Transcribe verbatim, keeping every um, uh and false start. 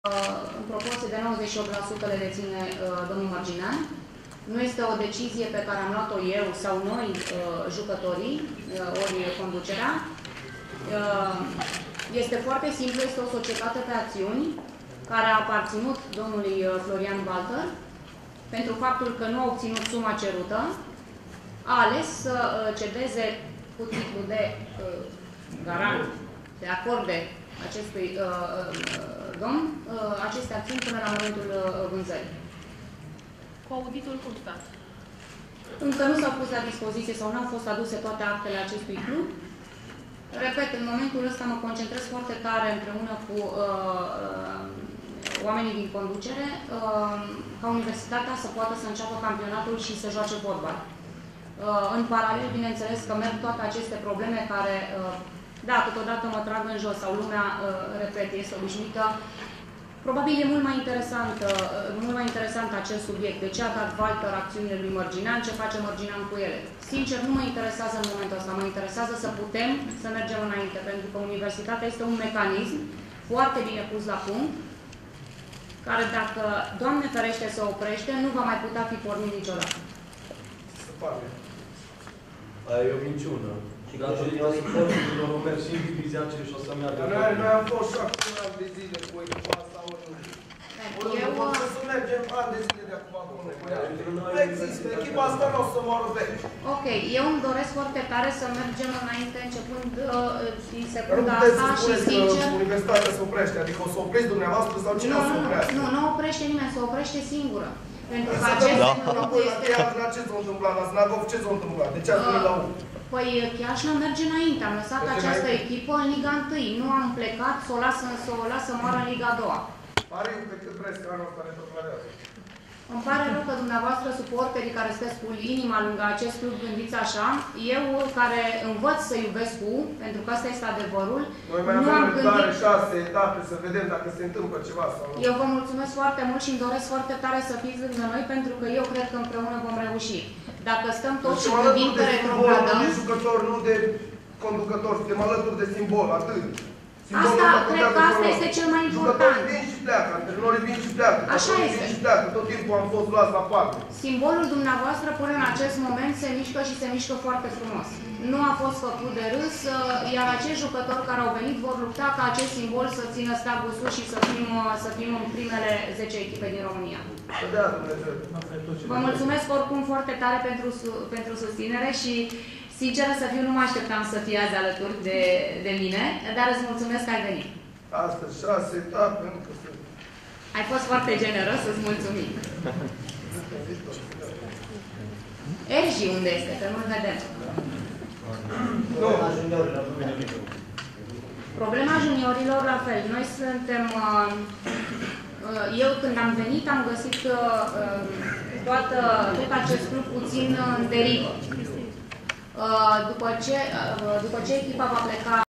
în proporție de nouăzeci și opt la sută le deține uh, domnul Mărginean. Nu este o decizie pe care am luat-o eu sau noi, uh, jucătorii, uh, ori conducerea. Uh, este foarte simplu, este o societate pe acțiuni care a aparținut domnului uh, Florian Walter pentru faptul că nu a obținut suma cerută, a ales să uh, cedeze cu titlu de uh, garant, de acorde acestui uh, uh, domn, uh, aceste acțiuni până la momentul uh, vânzării. Cu auditul cum stă? Încă nu s-au pus la dispoziție sau nu au fost aduse toate actele acestui club. Repet, în momentul ăsta mă concentrez foarte tare împreună cu uh, uh, oamenii din conducere uh, ca universitatea să poată să înceapă campionatul și să joace fotbal. Uh, în paralel, bineînțeles că merg toate aceste probleme care, uh, da, câteodată mă trag în jos sau lumea, uh, repet, este obișnuită. Probabil e mult mai interesant, uh, mult mai interesant acest subiect. De ce a dat Walter acțiunile lui Mărginean, ce face Mărginean cu ele? Sincer, nu mă interesează în momentul ăsta. Mă interesează să putem să mergem înainte, pentru că universitatea este un mecanism foarte bine pus la punct, care, dacă, Doamne ferește, se oprește, nu va mai putea fi pornit niciodată. Se pare. Aia e o minciună. Și datorită suportului domnul merg și în divizia ce și o să meargă. Noi, noi am fost șapte ani de zile cu echipa asta, ori nu. Ori nu pot să mergem ani de zile de acum acolo cu ea. Nu există. Echipa asta nu o să moară vechi. Ok, eu îmi doresc foarte tare să mergem înainte, începând din uh, secunda asta și sincer... Că universitatea se oprește, adică o să oprești dumneavoastră sau cine o să oprească? Nu, nu oprește nimeni, se oprește singură. Pentru că acest lucru este... La ce s-a întâmplat? La Snagov ce s-a întâmplat? De ce ați venit la U? Păi Chiajna merge înainte. Am lăsat această echipă în Liga unu. Nu am plecat să o las să o las să moară în Liga a doua. Pare pe cât vreți că anul ăsta ne proklamează. Îmi pare rău că dumneavoastră, suporterii care sunteți cu inima lângă acest club, gândiți așa. Eu, care învăț să iubesc cu, pentru că asta este adevărul, noi mai nu avem am gândit... șase etape să vedem dacă se întâmplă ceva sau nu. Eu vă mulțumesc foarte mult și îmi doresc foarte tare să fiți lângă noi, pentru că eu cred că împreună vom reuși. Dacă stăm toți și gândim că retrogradăm... Nu de jucător, nu de conducător, suntem alături de simbol, atât. Asta, cred că asta este cel mai important. Jucătorii vin și pleacă, antrenorii vin și pleacă. Așa este. Vin și pleacă. Tot timpul am fost luați la parte. Simbolul dumneavoastră până în acest moment se mișcă și se mișcă foarte frumos. Nu a fost făcut de râs, iar acești jucători care au venit vor lupta ca acest simbol să țină steagul sus și să fim, să fim în primele zece echipe din România. Vă mulțumesc oricum foarte tare pentru, pentru susținere și sinceră să fiu, nu mă așteptam să fii azi alături de, de mine, dar îți mulțumesc că ai venit. Astăzi șase etape, încă să... Ai fost foarte generos, îți mulțumim. Ergi unde este? Că nu-l vedem. Problema juniorilor, nu vine nimic. Problema juniorilor, la fel. Noi suntem... Eu când am venit am găsit toată, tot acest club puțin în derivă. După ce, după ce echipa va pleca